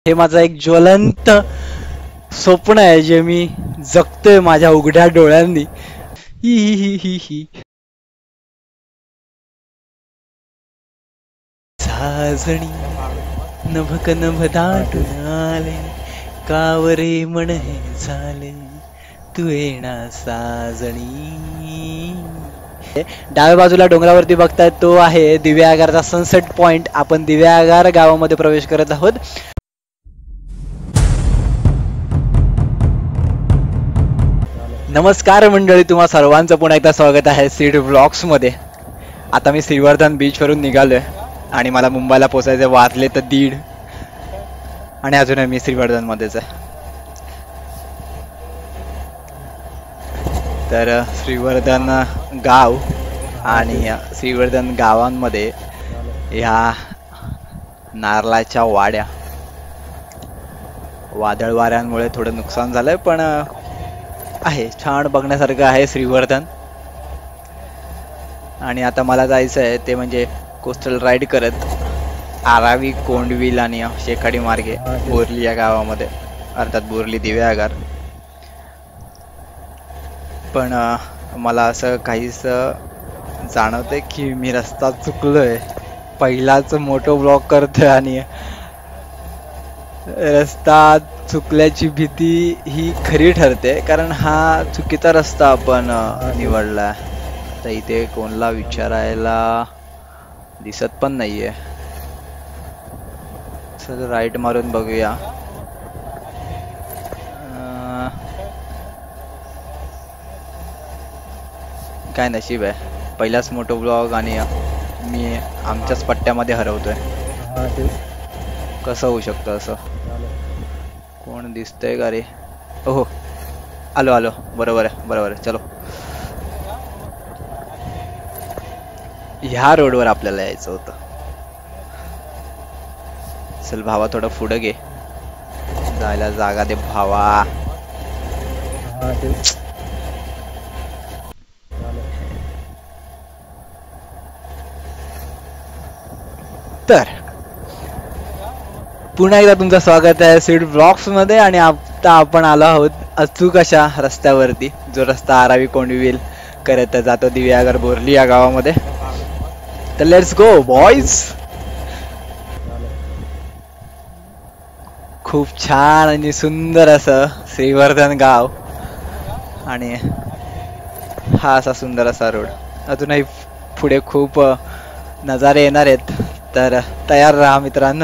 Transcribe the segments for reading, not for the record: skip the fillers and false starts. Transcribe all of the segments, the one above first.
हे माझं एक ज्वलंत स्वप्न आहे जे मी जगतोय माझ्या उघड्या डोळ्यांनी. ही ही ही ही ही साजणी नभक नभ दाटून आले कावरे मन हे झाले तू येणा साजणी. डाव्या बाजूला डोंगरावरती बघताय तो आहे दिव्यागारचा सनसेट पॉइंट. आपण दिव्यागार गावामध्ये प्रवेश करत आहोत. नमस्कार मंडळी, तुम्हा सर्वांचं पुन्हा एकदा स्वागत आहे सीड व्लॉग्स मध्ये. आता मी श्रीवर्धन बीच वरून निघालोय आणि मला मुंबईला पोहोचायचे वाजले तर 1:30 आणि अजूनही मी श्रीवर्धन मध्येच आहे. तर श्रीवर्धन गाव आणि श्रीवर्धन गावांमध्ये ह्या नारळाच्या वाड्या वादळ वाऱ्यांमुळे थोडं नुकसान झालंय, पण आहे छान बघण्यासारखं आहे श्रीवर्धन. आणि आता मला जायचं आहे ते म्हणजे कोस्टल राईड करत आरावी कोंडविल आणि शेखाडी मार्गे बोरली या गावामध्ये, अर्थात बोरली दिव्यागार. पण मला असं काहीच जाणवतंय की मी रस्ता चुकलोय. पहिलाच मोठो ब्लॉग करतोय आणि रस्ता चुकल्याची भीती ही खरी ठरते, कारण हा चुकीचा रस्ता आपण निवडला. आता इथे कोणला विचारायला दिसत पण नाहीये. चल राईट मारून बघूया. काय नशीब आहे, पहिलाच मोठो ब्लॉग आणि मी आमच्याच पट्ट्यामध्ये हरवतोय. कसं होऊ शकतं असं? कोण दिसतंय का रे? ओहो, आलो आलो, बरोबर आहे बरोबर आहे. चलो, ह्या रोडवर आपल्याला यायचं होतं. चल भावा, थोडं पुढं घे, जायला जागा दे भावा. तर पुन्हा एकदा तुमचं स्वागत आहे सीड ब्लॉग्स मध्ये. आणि आता आपण आलो आहोत अचूक अशा रस्त्यावरती, जो रस्ता आरावी कोंडविल करत जातो दिव्यागार बोरली या गावामध्ये. तर लेट्स गो बॉयज. खूप छान आणि सुंदर असं श्रीवर्धन गाव आणि हा असा सुंदर असा रोड. अजूनही पुढे खूप नजारे येणार आहेत, तर तयार राहा मित्रांनो.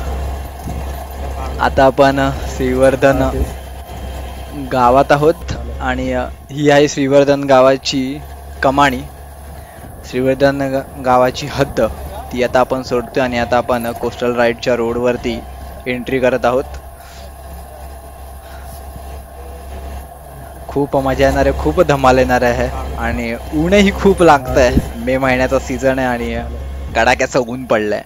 आता आपण श्रीवर्धन गावात आहोत आणि ही आहे श्रीवर्धन गावाची कमाणी, श्रीवर्धन गावाची हद्द. ती आता आपण सोडतोय आणि आता आपण कोस्टल राईडच्या रोडवरती एंट्री करत आहोत. खूप मजा येणार आहे, खूप धमाल येणार आहे आणि ऊनही खूप लागतंय. मे महिन्याचा सीझन आहे आणि कडाक्याचं ऊन पडलंय.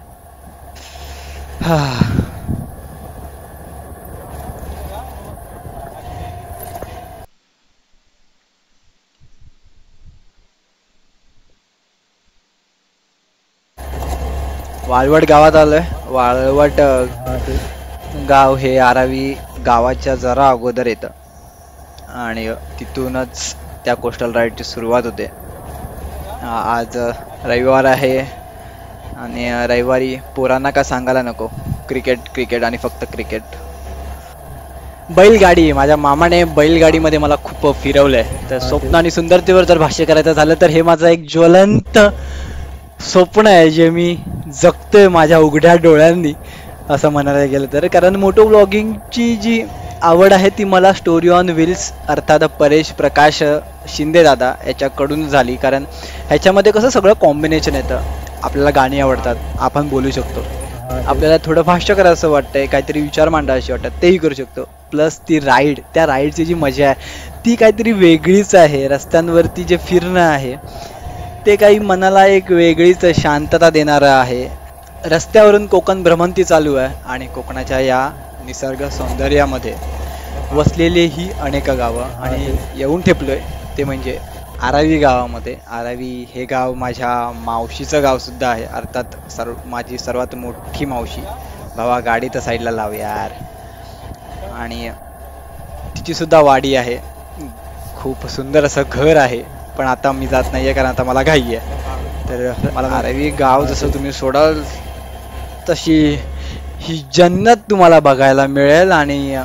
वाळवट गावात आलोय. वाळवट गाव हे आरावी गावाच्या जरा अगोदर येतं आणि तिथूनच त्या कोस्टल राईडची सुरुवात होते. आज रविवार आहे आणि रविवारी पोरांना का सांगायला नको, क्रिकेट क्रिकेट आणि फक्त क्रिकेट. बैलगाडी, माझ्या मामाने बैलगाडीमध्ये मला खूप फिरवलंय. तर स्वप्न आणि सुंदरतेवर जर भाष्य करायचं झालं तर हे माझं एक ज्वलंत स्वप्न आहे जे मी जगतोय माझ्या उघड्या डोळ्यांनी, असं म्हणायला गेलं तर. कारण मोटो ब्लॉगिंगची जी आवड आहे ती मला स्टोरी ऑन व्हील्स अर्थात परेश प्रकाश शिंदे दादा याच्याकडून झाली. कारण ह्याच्यामध्ये कसं सगळं कॉम्बिनेशन येतं. आपल्याला गाणी आवडतात, आपण बोलू शकतो, आपल्याला थोडं भाष्य करायचं वाटतंय, काहीतरी विचार मांडायचे वाटतात तेही करू शकतो. प्लस ती राईड, त्या राईडची जी मजा आहे ती काहीतरी वेगळीच आहे. रस्त्यांवरती जे फिरणं आहे ते काही मनाला एक वेगळीच शांतता देणारं आहे. रस्त्यावरून कोकण भ्रमंती चालू आहे आणि कोकणाच्या या निसर्ग सौंदर्यामध्ये वसलेली ही अनेक गावं आणि येऊन ठेपलोय ते म्हणजे आरावी गावामध्ये. आरावी हे गाव माझ्या मावशीचं गाव सुद्धा आहे, अर्थात माझी सर्वात मोठी मावशी भावा गाडी तर साईडला लाव यार. आणि तिची सुद्धा वाडी आहे, खूप सुंदर असं घर आहे. पण आता मी जात नाहीये कारण आता मला घाई आहे. तर मला आरवी गाव जसं तुम्ही सोडाल तशी ही जन्नत तुम्हाला बघायला मिळेल. आणि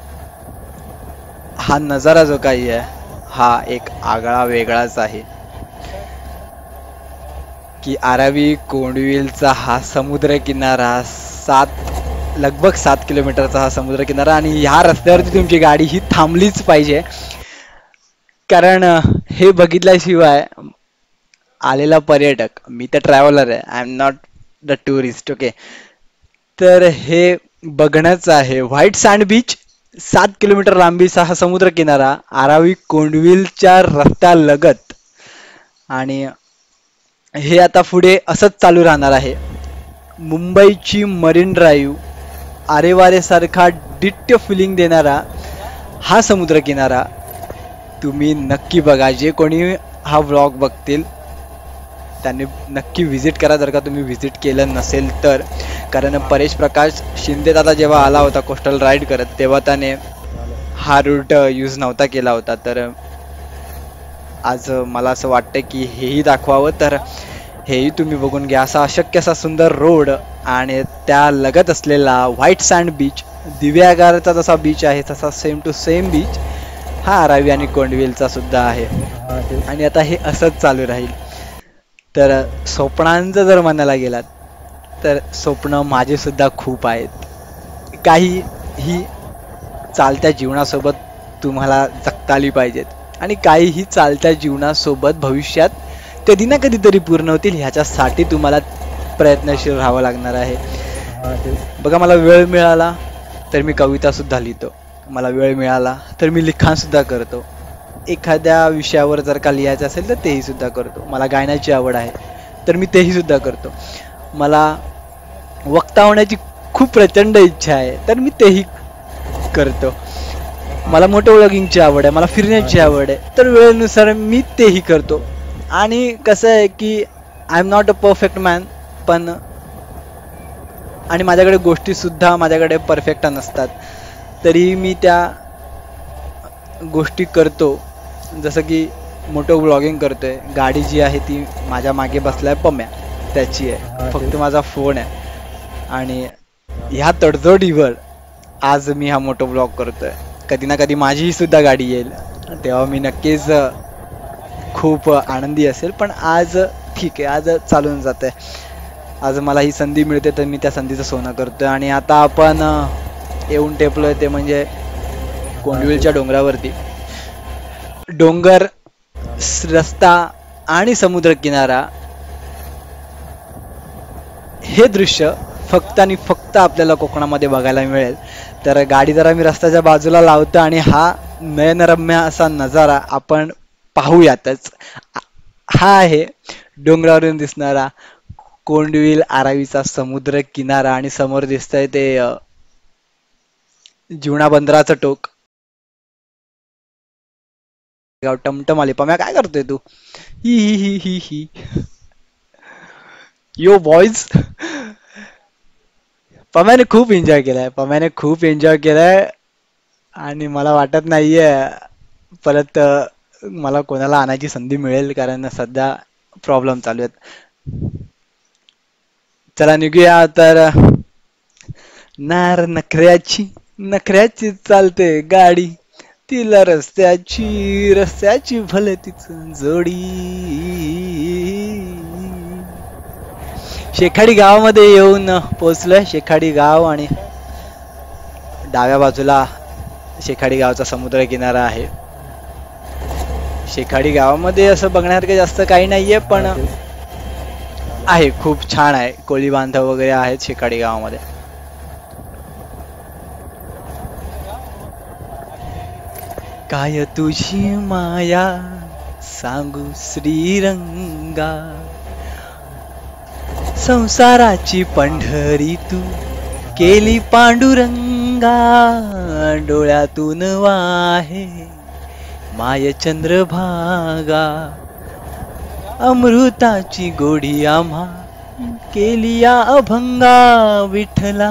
हा नजारा जो काही आहे हा एक आगळा वेगळाच आहे की आरावी कोंडविलचा हा समुद्र किनारा लगभग 7 किलोमीटरचा हा समुद्र किनारा. आणि ह्या रस्त्यावरती तुमची गाडी ही थांबलीच पाहिजे, कारण हे बघितल्याशिवाय आलेला पर्यटक, मी तर ट्रॅव्हलर आहे, I am not the tourist, okay. तर हे बघणंच आहे. व्हाईट सँड बीच, 7 किलोमीटर लांबीचा हा समुद्र किनारा आरावी कोंडविलच्या रस्त्यालगत. आणि हे आता पुढे असंच चालू राहणार आहे. मुंबईची मरीन ड्राईव्ह, आरेवारे सारखा डिट्ट फिलिंग देणारा हा समुद्र किनारा तुम्ही नक्की बघा. जे कोणी हा व्लॉग बघतील त्यांनी नक्की व्हिजिट करा, जर का तुम्ही व्हिजिट केलं नसेल तर. कारण परेश प्रकाश शिंदे दादा जेव्हा आला होता कोस्टल राईड करत, तेव्हा त्याने हा रूट यूज नव्हता केला होता. तर आज मला असं वाटतं की हेही दाखवावं, तर हेही तुम्ही बघून घ्या. असा अशक्य असा सुंदर रोड आणि त्या लगत असलेला व्हाईट सँड बीच, दिव्यागारचा जसा बीच आहे तसा सेम टू सेम बीच हा आरावी आणि कोंडविलचा सुद्धा आहे. आणि आता हे असंच चालू राहील. तर स्वप्नांचं जर म्हणायला गेलात तर स्वप्न माझे सुद्धा खूप आहेत. काही ही चालत्या जीवनासोबत तुम्हाला जगता आली पाहिजेत आणि काहीही चालत्या जीवनासोबत भविष्यात कधी ना कधीतरी पूर्ण होतील, ह्याच्यासाठी तुम्हाला प्रयत्नशील राहावं लागणार आहे. बघा, मला वेळ मिळाला तर मी कविता सुद्धा लिहितो, मला वेळ मिळाला तर मी लिखाण सुद्धा करतो. एखाद्या विषयावर जर का लिहायचं असेल तर तेही सुद्धा करतो. मला गायनाची आवड आहे तर मी तेही सुद्धा करतो. मला वक्ता होण्याची खूप प्रचंड इच्छा आहे तर मी तेही करतो. मला मोठं व्लॉगिंगची आवड आहे, मला फिरण्याची आवड आहे, तर वेळेनुसार मी तेही करतो. आणि कसं आहे की I am not a perfect man, पण आणि माझ्याकडे गोष्टी सुद्धा माझ्याकडे परफेक्ट नसतात, तरी मी त्या गोष्टी करतो. जसं की मोठं व्लॉगिंग करतोय, गाडी जी आहे ती माझ्या मागे बसलाय पम्या, त्याची आहे, फक्त माझा फोन आहे. आणि ह्या तडजोडीवर आज मी हा मोठा व्लॉग करतोय. कधी ना कधी माझीही सुद्धा गाडी येईल, तेव्हा मी नक्कीच खूप आनंदी असेल. पण आज ठीक आहे, आज चालून जाते. आज मला ही संधी मिळते तर मी त्या संधीचं सोनं करतोय. आणि आता आपण येऊन टेपलोय ते म्हणजे कोंडविलच्या डोंगरावरती. डोंगर, रस्ता आणि समुद्र किनारा हे दृश्य फक्त आणि फक्त आपल्याला कोकणामध्ये बघायला मिळेल. तर गाडी जरा मी रस्त्याच्या बाजूला लावतो आणि हा नयनरम्य असा नजारा आपण पाहूयातच. हा आहे डोंगरावरून दिसणारा कोंडविल आरावीचा समुद्र किनारा. आणि समोर दिसतंय ते जीवना बंदराचं टोक. गाव टमटम आले. पम्या काय करतोय तू? ही ही ही ही ही यो बॉयज. पम्याने खूप एन्जॉय केलाय, पम्याने खूप एन्जॉय केलाय. आणि मला वाटत नाहीये परत मला कोणाला आणायची संधी मिळेल, कारण सध्या प्रॉब्लेम चालू आहेत. चला निघूया. तर नार नखऱ्याची नखऱ्याची चालते गाडी, तिला रस्त्याची भले तीच जोडी. शेखाडी गावामध्ये येऊन पोहोचलोय. शेखाडी गाव आणि डाव्या बाजूला शेखाडी गावचा समुद्र किनारा आहे. शेखाडी गावामध्ये असं बघण्यासारखं जास्त काही नाहीये, पण आहे, खूप छान आहे. कोळी बांधव वगैरे आहेत शेखाडी गावामध्ये. काय तुझी माया सांगू श्रीरंगा, संसाराची पंढरी तू केली पांडुरंगा. डोळ्यातून वाहे माय चंद्रभागा, अमृताची गोडी आम्हा केलिया अभंगा विठ्ठला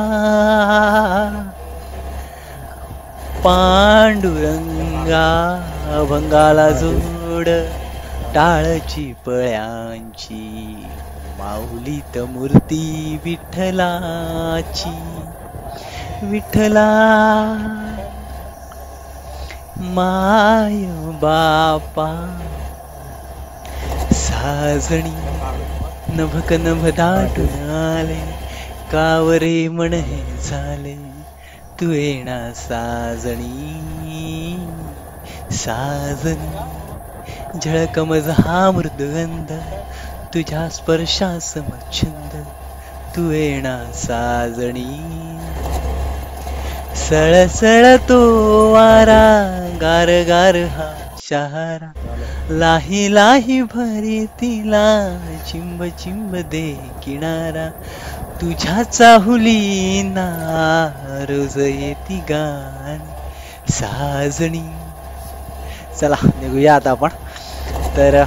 पांडुरंगा अभंगाला जोड टाळची पळ्यांची माऊलीत मूर्ती विठ्ठलाची विठ्ठला माय बापा साजणी नभक नभ दाटून आले कावरे मन हे झाले तू येणा साजणी साजणी झळकमज हा मृदुगंध तुझ्या स्पर्शास मच्छंद तू येणा साजणी सळसळ तो वारा गार गार हा शहारा लाही लाही भरी तिला चिंब चिंब दे किनारा तुझ्या चाहुली ना रोज येती गाणी साजणी. चला निघूया आता आपण. तर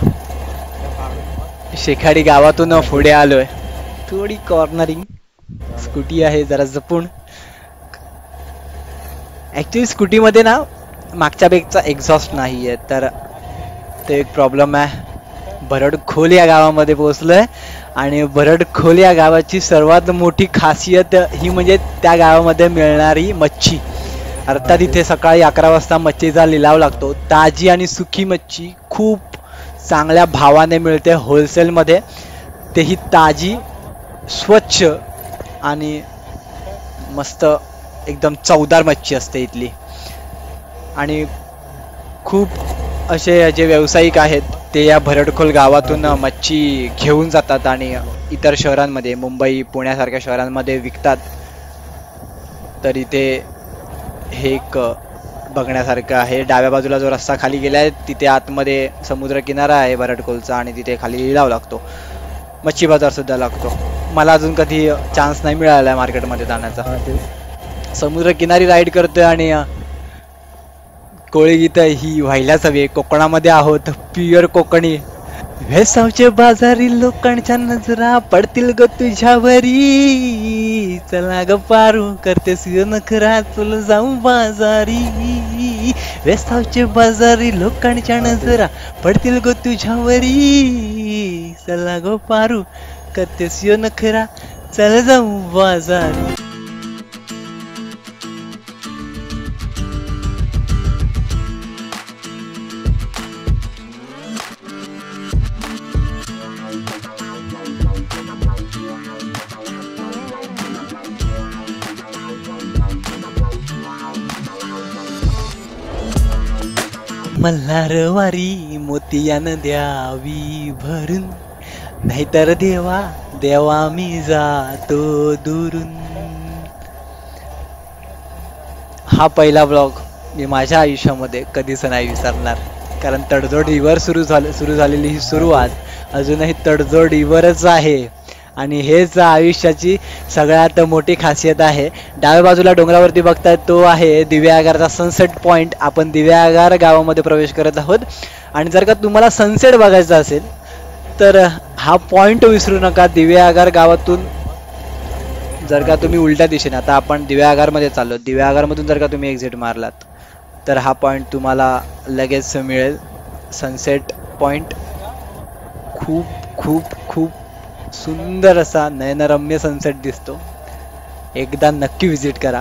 शेखाडी गावातून पुढे आलोय. थोडी कॉर्नरिंग स्कूटी आहे जरा जपून. ऍक्च्युली स्कूटी मध्ये ना मागच्या बेगचा एक्झॉस्ट नाहीये तर ते एक प्रॉब्लेम आहे. भरडखोल या गावामध्ये पोहोचलोय आणि भरडखोल या गावाची सर्वात मोठी खासियत ही म्हणजे त्या गावामध्ये मिळणारी मच्छी. अर्थात इथे सकाळी 11 वाजता मच्छीचा लिलाव लागतो. ताजी आणि सुकी मच्छी खूप चांगल्या भावाने मिळते होलसेलमध्ये. तेही ताजी स्वच्छ आणि मस्त एकदम चवदार मच्छी असते इथली. आणि खूप असे जे व्यावसायिक आहेत ते या भरडखोल गावातून मच्छी घेऊन जातात आणि इतर शहरांमध्ये मुंबई पुण्यासारख्या शहरांमध्ये विकतात. तर इथे हे एक बघण्यासारखं आहे. डाव्या बाजूला जो रस्ता खाली गेलाय तिथे आतमध्ये समुद्र किनारा आहे भरडखोलचा आणि तिथे खाली लिलाव लागतो. मच्छी बाजार सुद्धा लागतो. मला अजून कधी चान्स नाही मिळाला मार्केटमध्ये जाण्याचा. समुद्र किनारी राईड करतोय आणि कोळी गीत ही व्हायलाच हवी. कोकणामध्ये आहोत प्युअर कोकणी. वेसावचे बाजारी लोकांच्या नजरा पडतील ग तुझ्यावरी. चला ग पारू करते नखरा चल जाऊ बाजारी. वेसावचे बाजारी लोकांच्या नजरा पडतील ग तुझ्यावरी. चला ग पारू करते नखरा चल जाऊ बाजारी. मल्हारवारी मोतियान द्यावी भरून नाहीतर देवा देवा मी जातो दुरून. हा पहिला ब्लॉग मी माझ्या आयुष्यामध्ये कधीच नाही विसरणार. कारण तडजोडीवर सुरू झालेली ही सुरुवात अजूनही तडजोडीवरच आहे. आणि हेच आयुष्याची सगळ्यात मोठी खासियत आहे. डाव्या बाजूला डोंगरावरती बघताय तो आहे दिव्यागारचा सनसेट पॉइंट. आपण दिव्यागार गावामध्ये प्रवेश करत आहोत. आणि जर का तुम्हाला सनसेट बघायचा असेल तर हा पॉइंट विसरू नका. दिव्यागार गावातून जर का तुम्ही उलट्या दिशेने, आता आपण दिव्यागारमध्ये चाललो, दिव्यागारमधून जर का तुम्ही एक्झिट मारलात तर हा पॉइंट तुम्हाला लगेच मिळेल. सनसेट पॉइंट खूप खूप खूप सुंदर असा नयनरम्य सनसेट दिसतो. एकदा नक्की विजिट करा.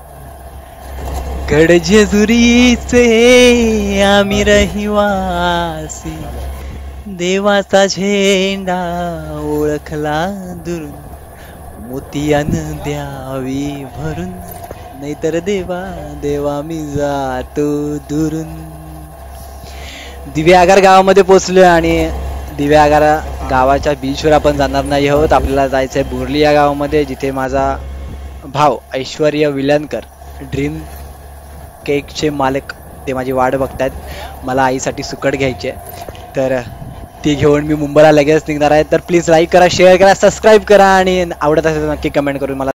गडजेजुरीचे आम्ही रहिवासी देवाचा झेंडा ओळखला दुरून. मोतियान द्यावी भरून नाहीतर देवा देवा मी जातो दुरून. दिव्यागार गावामध्ये पोहोचलोय आणि दिव्यागार गावाच्या बीचवर आपण जाणार नाही आहोत. आपल्याला जायचंय बोर्ली या गावामध्ये जिथे माझा भाव ऐश्वर्य विलनकर ड्रीम केकचे मालक ते माझी वाट बघतायत. मला आईसाठी सुकट घ्यायचे तर ती घेऊन मी मुंबईला लगेच निघणार आहे. तर प्लीज लाईक करा, शेअर करा, सबस्क्राईब करा आणि आवडत असेल तर नक्की कमेंट करून मला